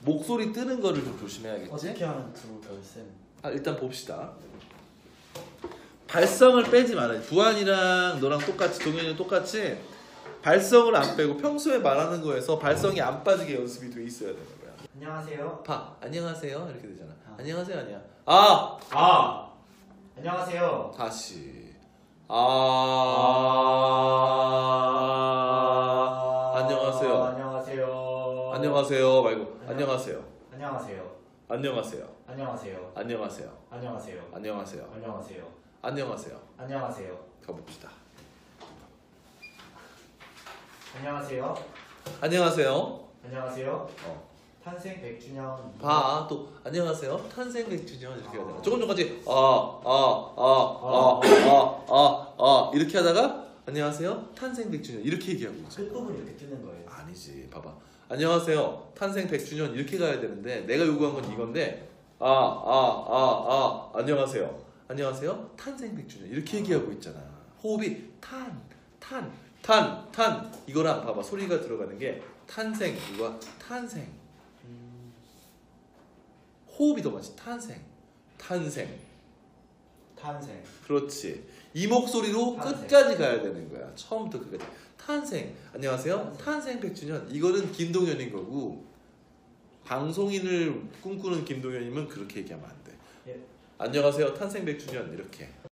목소리 뜨는 거를 좀 조심해야겠지? 어떻게 하면 두 결쌤? 일단 봅시다. 발성을 빼지 말아요. 부안이랑 너랑 똑같이, 동현이랑 똑같이 발성을 안 빼고 평소에 말하는 거에서 발성이 안 빠지게 연습이 돼 있어야 되는 거야. 안녕하세요. 안녕하세요 이렇게 되잖아. 안녕하세요 아니야. 안녕하세요. 다시. 안녕하세요. 안녕하세요 말고 안녕하세요. 안녕하세요. 안녕하세요. 안녕하세요. 안녕하세요. 안녕하세요. 안녕하세요. 안녕하세요. 안녕하세요. 안녕하세요. 가봅시다. 안녕하세요. 안녕하세요. 안녕하세요. 탄생 100주년. 또 안녕하세요. 탄생 100주년 이렇게 해야 되나? 조금 전까지 이렇게 하다가 안녕하세요. 탄생 100주년 이렇게 얘기하고 있어. 끝부분이 이렇게 뜨는 거예요. 아니지. 봐봐. 안녕하세요. 탄생 100주년 이렇게 가야 되는데 내가 요구한 건 이건데 안녕하세요. 안녕하세요. 탄생 100주년 이렇게 얘기하고 있잖아. 호흡이 탄 이거랑 봐봐. 소리가 들어가는 게 탄생 이거 탄생. 호흡이 더 많지. 탄생. 그렇지. 이 목소리로 탄생. 끝까지 가야 되는 거야. 처음부터 끝까지. 탄생. 안녕하세요. 탄생 100주년. 이거는 김동현인 거고 방송인을 꿈꾸는 김동현이면 그렇게 얘기하면 안 돼. 예. 안녕하세요. 탄생 100주년 이렇게.